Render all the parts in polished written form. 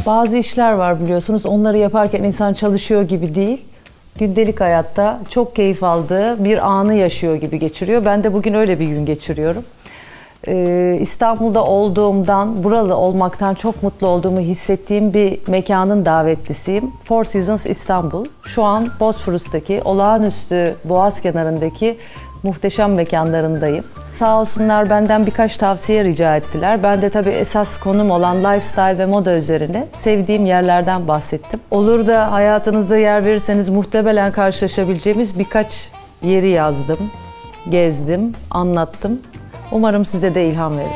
Bazı işler var biliyorsunuz, onları yaparken insan çalışıyor gibi değil. Gündelik hayatta çok keyif aldığı bir anı yaşıyor gibi geçiriyor. Ben de bugün öyle bir gün geçiriyorum. İstanbul'da olduğumdan, buralı olmaktan çok mutlu olduğumu hissettiğim bir mekanın davetlisiyim. Four Seasons İstanbul. Şu an Bosphorus'taki olağanüstü boğaz kenarındaki muhteşem mekanlarındayım. Sağ olsunlar benden birkaç tavsiye rica ettiler. Ben de tabii esas konum olan lifestyle ve moda üzerine sevdiğim yerlerden bahsettim. Olur da hayatınızda yer verirseniz muhtemelen karşılaşabileceğimiz birkaç yeri yazdım, gezdim, anlattım. Umarım size de ilham verir.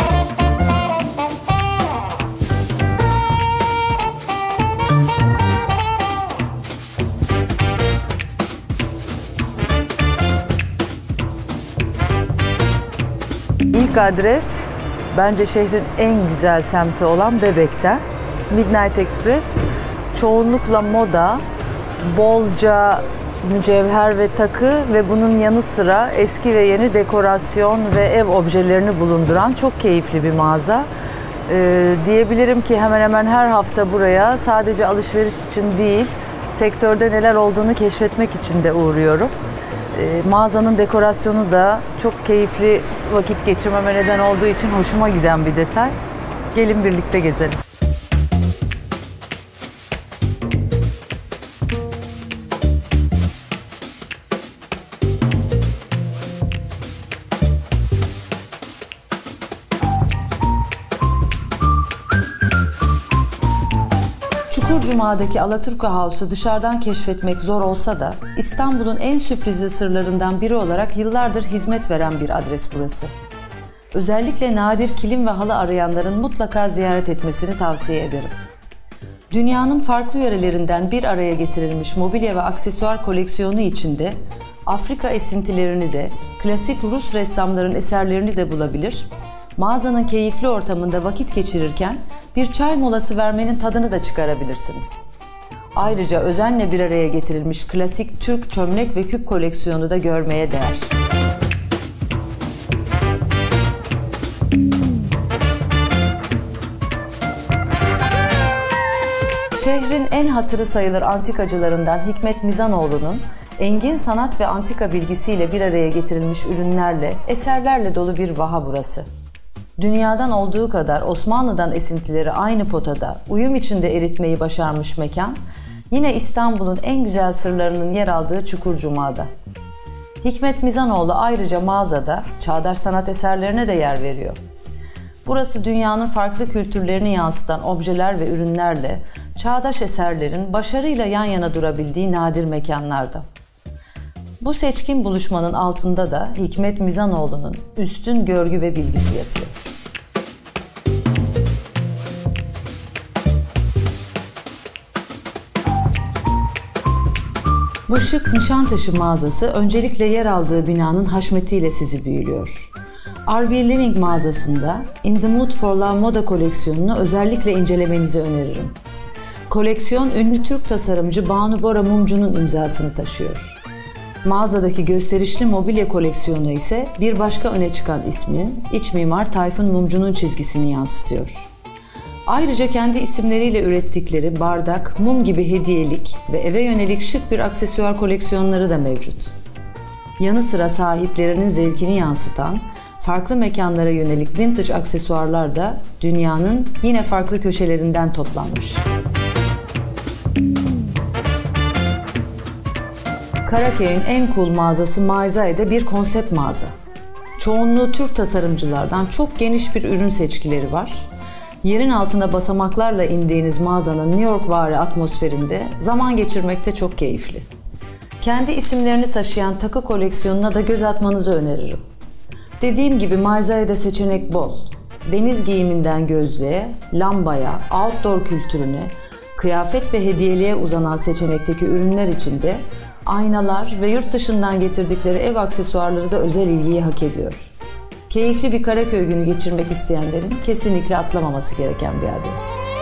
İlk adres bence şehrin en güzel semti olan Bebek'te. Midnight Express. Çoğunlukla moda, bolca mücevher ve takı ve bunun yanı sıra eski ve yeni dekorasyon ve ev objelerini bulunduran çok keyifli bir mağaza. Diyebilirim ki hemen hemen her hafta buraya sadece alışveriş için değil, sektörde neler olduğunu keşfetmek için de uğruyorum. Mağazanın dekorasyonu da çok keyifli vakit geçirmeme neden olduğu için hoşuma giden bir detay. Gelin birlikte gezelim. Cuma'daki Alaturka House'u dışarıdan keşfetmek zor olsa da İstanbul'un en sürprizli sırlarından biri olarak yıllardır hizmet veren bir adres burası. Özellikle nadir kilim ve halı arayanların mutlaka ziyaret etmesini tavsiye ederim. Dünyanın farklı yörelerinden bir araya getirilmiş mobilya ve aksesuar koleksiyonu içinde Afrika esintilerini de, klasik Rus ressamların eserlerini de bulabilir, mağazanın keyifli ortamında vakit geçirirken bir çay molası vermenin tadını da çıkarabilirsiniz. Ayrıca özenle bir araya getirilmiş klasik Türk çömlek ve küp koleksiyonu da görmeye değer. Şehrin en hatırı sayılır antikacılarından Hikmet Mizanoğlu'nun engin sanat ve antika bilgisiyle bir araya getirilmiş ürünlerle, eserlerle dolu bir vaha burası. Dünyadan olduğu kadar Osmanlı'dan esintileri aynı potada, uyum içinde eritmeyi başarmış mekan, yine İstanbul'un en güzel sırlarının yer aldığı Çukurcuma'da. Hikmet Mizanoğlu ayrıca mağazada çağdaş sanat eserlerine de yer veriyor. Burası dünyanın farklı kültürlerini yansıtan objeler ve ürünlerle, çağdaş eserlerin başarıyla yan yana durabildiği nadir mekanlardan. Bu seçkin buluşmanın altında da Hikmet Mizanoğlu'nun üstün görgü ve bilgisi yatıyor. Bu şık Nişantaşı mağazası öncelikle yer aldığı binanın haşmetiyle sizi büyülüyor. R.B. Living mağazasında In the Mood for Love moda koleksiyonunu özellikle incelemenizi öneririm. Koleksiyon ünlü Türk tasarımcı Banu Bora Mumcu'nun imzasını taşıyor. Mağazadaki gösterişli mobilya koleksiyonu ise bir başka öne çıkan ismin, iç mimar Tayfun Mumcu'nun çizgisini yansıtıyor. Ayrıca kendi isimleriyle ürettikleri bardak, mum gibi hediyelik ve eve yönelik şık bir aksesuar koleksiyonları da mevcut. Yanı sıra sahiplerinin zevkini yansıtan, farklı mekanlara yönelik vintage aksesuarlar da dünyanın yine farklı köşelerinden toplanmış. Karaköy'ün en cool mağazası Maizae'de bir konsept mağaza. Çoğunluğu Türk tasarımcılardan çok geniş bir ürün seçkileri var. Yerin altında basamaklarla indiğiniz mağazanın New Yorkvari atmosferinde zaman geçirmekte çok keyifli. Kendi isimlerini taşıyan takı koleksiyonuna da göz atmanızı öneririm. Dediğim gibi Maizae'de seçenek bol. Deniz giyiminden gözlüğe, lambaya, outdoor kültürüne, kıyafet ve hediyeliğe uzanan seçenekteki ürünler içinde aynalar ve yurt dışından getirdikleri ev aksesuarları da özel ilgiyi hak ediyor. Keyifli bir Karaköy günü geçirmek isteyenlerin kesinlikle atlamaması gereken bir adres.